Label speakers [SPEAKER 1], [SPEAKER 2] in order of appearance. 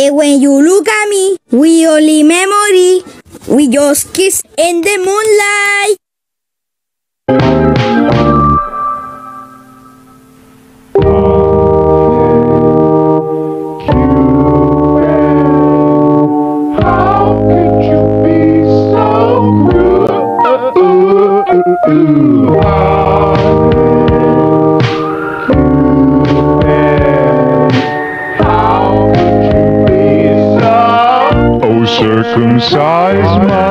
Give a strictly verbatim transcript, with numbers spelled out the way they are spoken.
[SPEAKER 1] And when you look at me, we only memory, we just kiss in the moonlight.
[SPEAKER 2] Circumcise my